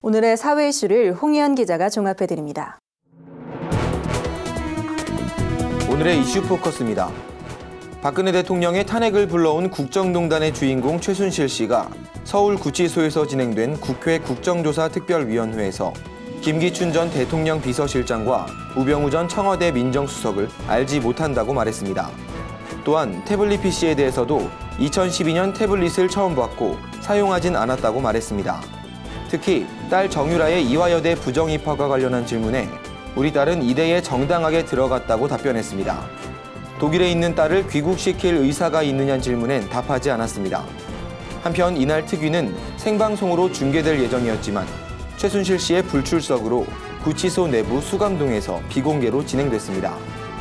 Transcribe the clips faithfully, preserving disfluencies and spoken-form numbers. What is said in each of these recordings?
오늘의 사회 이슈를 홍희연 기자가 종합해드립니다. 오늘의 이슈 포커스입니다. 박근혜 대통령의 탄핵을 불러온 국정농단의 주인공 최순실 씨가 서울구치소에서 진행된 국회 국정조사특별위원회에서 김기춘 전 대통령 비서실장과 우병우 전 청와대 민정수석을 알지 못한다고 말했습니다. 또한 태블릿 피씨에 대해서도 이천십이 년 태블릿을 처음 봤고 사용하진 않았다고 말했습니다. 특히 딸 정유라의 이화여대 부정 입학과 관련한 질문에 우리 딸은 이대에 정당하게 들어갔다고 답변했습니다. 독일에 있는 딸을 귀국시킬 의사가 있느냐는 질문엔 답하지 않았습니다. 한편 이날 특위는 생방송으로 중계될 예정이었지만 최순실 씨의 불출석으로 구치소 내부 수감동에서 비공개로 진행됐습니다.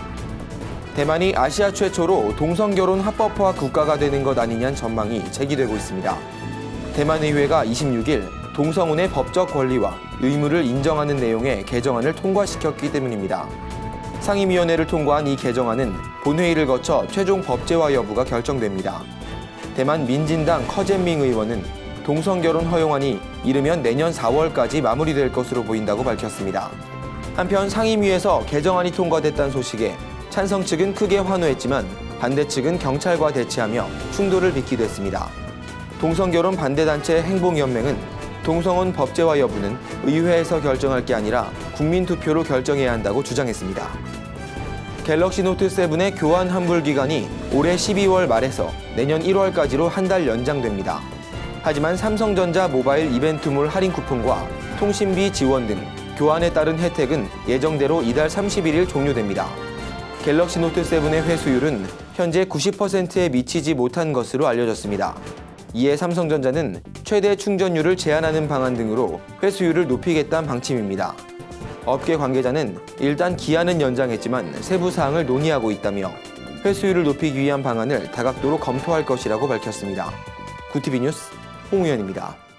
대만이 아시아 최초로 동성결혼 합법화 국가가 되는 것 아니냐는 전망이 제기되고 있습니다. 대만의회가 이십육 일 동성혼의 법적 권리와 의무를 인정하는 내용의 개정안을 통과시켰기 때문입니다. 상임위원회를 통과한 이 개정안은 본회의를 거쳐 최종 법제화 여부가 결정됩니다. 대만 민진당 커젠밍 의원은 동성결혼 허용안이 이르면 내년 사월까지 마무리될 것으로 보인다고 밝혔습니다. 한편 상임위에서 개정안이 통과됐다는 소식에 찬성 측은 크게 환호했지만 반대 측은 경찰과 대치하며 충돌을 빚기도 했습니다. 동성결혼 반대단체 행복연맹은 동성혼 법제화 여부는 의회에서 결정할 게 아니라 국민투표로 결정해야 한다고 주장했습니다. 갤럭시 노트 세븐의 교환 환불 기간이 올해 십이월 말에서 내년 일월까지로 한 달 연장됩니다. 하지만 삼성전자 모바일 이벤트몰 할인 쿠폰과 통신비 지원 등 교환에 따른 혜택은 예정대로 이달 삼십일 일 종료됩니다. 갤럭시 노트 세븐의 회수율은 현재 구십 퍼센트에 미치지 못한 것으로 알려졌습니다. 이에 삼성전자는 최대 충전율을 제한하는 방안 등으로 회수율을 높이겠다는 방침입니다. 업계 관계자는 일단 기한은 연장했지만 세부 사항을 논의하고 있다며 회수율을 높이기 위한 방안을 다각도로 검토할 것이라고 밝혔습니다. 구티비 뉴스 홍우현입니다.